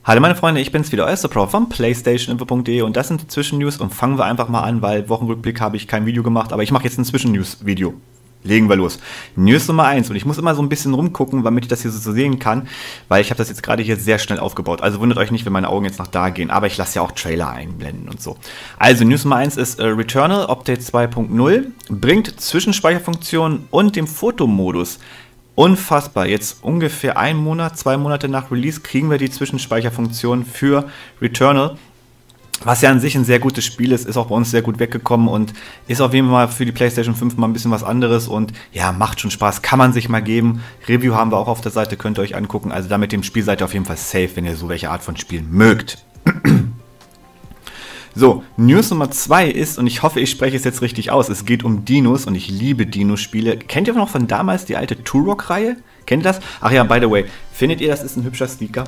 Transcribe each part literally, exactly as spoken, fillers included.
Hallo meine Freunde, ich bin's wieder, euer Pro von PlayStation Info punkt de und das sind die Zwischennews und fangen wir einfach mal an, weil Wochenrückblick habe ich kein Video gemacht, aber ich mache jetzt ein Zwischennews-Video. Legen wir los. News Nummer eins und ich muss immer so ein bisschen rumgucken, damit ich das hier so sehen kann, weil ich habe das jetzt gerade hier sehr schnell aufgebaut. Also wundert euch nicht, wenn meine Augen jetzt nach da gehen, aber ich lasse ja auch Trailer einblenden und so. Also News Nummer eins ist äh, Returnal Update zwei punkt null, bringt Zwischenspeicherfunktionen und den Fotomodus. Unfassbar, jetzt ungefähr ein Monat, zwei Monate nach Release kriegen wir die Zwischenspeicherfunktion für Returnal. Was ja an sich ein sehr gutes Spiel ist, ist auch bei uns sehr gut weggekommen und ist auf jeden Fall für die PlayStation fünf mal ein bisschen was anderes und ja, macht schon Spaß, kann man sich mal geben. Review haben wir auch auf der Seite, könnt ihr euch angucken. Also da mit dem Spiel seid ihr auf jeden Fall safe, wenn ihr so welche Art von Spielen mögt. So, News Nummer zwei ist, und ich hoffe, ich spreche es jetzt richtig aus, es geht um Dinos und ich liebe Dino-Spiele. Kennt ihr noch von damals die alte Turok-Reihe? Kennt ihr das? Ach ja, by the way, findet ihr, das ist ein hübscher Sneaker?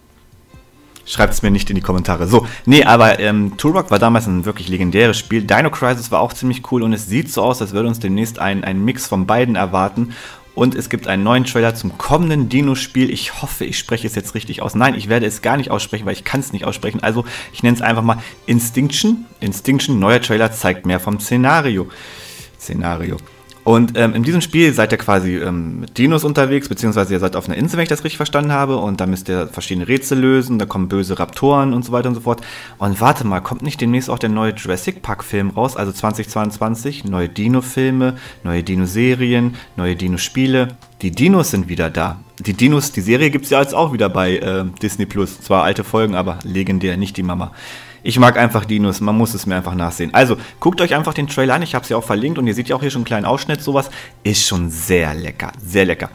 Schreibt es mir nicht in die Kommentare. So, nee, aber ähm, Turok war damals ein wirklich legendäres Spiel. Dino Crisis war auch ziemlich cool und es sieht so aus, als würde uns demnächst ein, ein Mix von beiden erwarten. Und es gibt einen neuen Trailer zum kommenden Dino-Spiel. Ich hoffe, ich spreche es jetzt richtig aus. Nein, ich werde es gar nicht aussprechen, weil ich kann es nicht aussprechen. Also, ich nenne es einfach mal Instinction. Instinction, neuer Trailer, zeigt mehr vom Szenario. Szenario. Und ähm, in diesem Spiel seid ihr quasi ähm, mit Dinos unterwegs, beziehungsweise ihr seid auf einer Insel, wenn ich das richtig verstanden habe. Und da müsst ihr verschiedene Rätsel lösen, da kommen böse Raptoren und so weiter und so fort. Und warte mal, kommt nicht demnächst auch der neue Jurassic Park-Film raus, also zwanzig zweiundzwanzig? Neue Dino-Filme, neue Dino-Serien, neue Dino-Spiele. Die Dinos sind wieder da. Die Dinos, die Serie gibt es ja jetzt auch wieder bei äh, Disney Plus. Zwar alte Folgen, aber legendär, nicht die Mama. Ich mag einfach Dinos, man muss es mir einfach nachsehen. Also, guckt euch einfach den Trailer an, ich habe es ja auch verlinkt und ihr seht ja auch hier schon einen kleinen Ausschnitt, sowas. Ist schon sehr lecker, sehr lecker.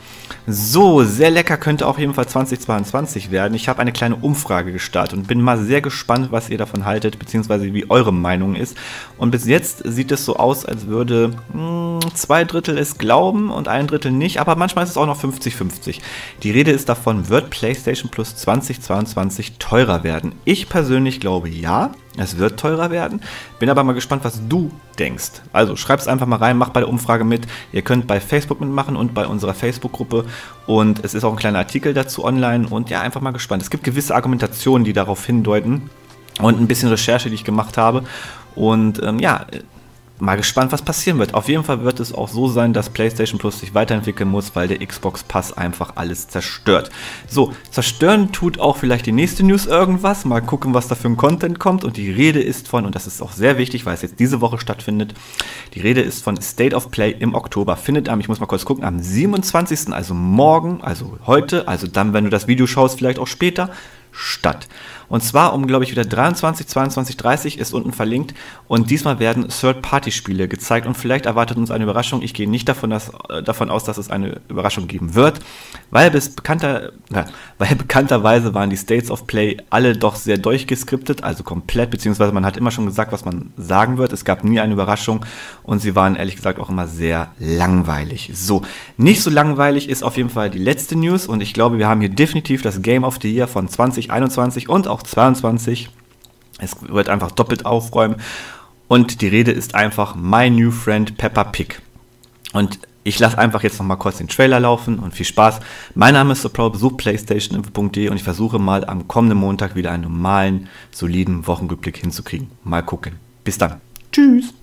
So, sehr lecker könnte auch jedenfalls zwanzig zweiundzwanzig werden. Ich habe eine kleine Umfrage gestartet und bin mal sehr gespannt, was ihr davon haltet, beziehungsweise wie eure Meinung ist. Und bis jetzt sieht es so aus, als würde mh, zwei Drittel es glauben und ein Drittel nicht, aber manchmal ist es auch noch fünfzig fünfzig. Die Rede ist davon, wird PlayStation Plus zwanzig zweiundzwanzig teurer werden? Ich persönlich glaube ja. Es wird teurer werden. Bin aber mal gespannt, was du denkst. Also schreib es einfach mal rein, macht bei der Umfrage mit. Ihr könnt bei Facebook mitmachen und bei unserer Facebook-Gruppe. Und es ist auch ein kleiner Artikel dazu online. Und ja, einfach mal gespannt. Es gibt gewisse Argumentationen, die darauf hindeuten. Und ein bisschen Recherche, die ich gemacht habe. Und ähm, ja, mal gespannt, was passieren wird. Auf jeden Fall wird es auch so sein, dass PlayStation Plus sich weiterentwickeln muss, weil der Xbox Pass einfach alles zerstört. So, zerstören tut auch vielleicht die nächste News irgendwas. Mal gucken, was da für ein Content kommt. Und die Rede ist von, und das ist auch sehr wichtig, weil es jetzt diese Woche stattfindet, die Rede ist von State of Play im Oktober. Findet am, ich muss mal kurz gucken, am siebenundzwanzigsten, also morgen, also heute, also dann, wenn du das Video schaust, vielleicht auch später, statt. Und zwar um, glaube ich, wieder dreiundzwanzig, zweiundzwanzig, dreißig ist unten verlinkt. Und diesmal werden Third-Party-Spiele gezeigt und vielleicht erwartet uns eine Überraschung. Ich gehe nicht davon, dass, äh, davon aus, dass es eine Überraschung geben wird, weil, bis bekannter, ja, weil bekannterweise waren die States of Play alle doch sehr durchgeskriptet, also komplett, beziehungsweise man hat immer schon gesagt, was man sagen wird. Es gab nie eine Überraschung und sie waren ehrlich gesagt auch immer sehr langweilig. So, nicht so langweilig ist auf jeden Fall die letzte News und ich glaube, wir haben hier definitiv das Game of the Year von zwanzig einundzwanzig und auch zweiundzwanzig. Es wird einfach doppelt aufräumen und die Rede ist einfach My New Friend Peppa Pig. Und ich lasse einfach jetzt nochmal kurz den Trailer laufen und viel Spaß. Mein Name ist Pro, besucht PlayStation Info punkt de und ich versuche mal am kommenden Montag wieder einen normalen, soliden Wochenrückblick hinzukriegen. Mal gucken. Bis dann. Tschüss.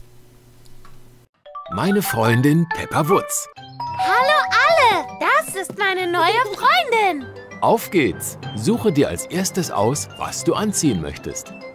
Meine Freundin Peppa Wutz. Hallo alle, das ist meine neue Freundin. Auf geht's! Suche dir als erstes aus, was du anziehen möchtest.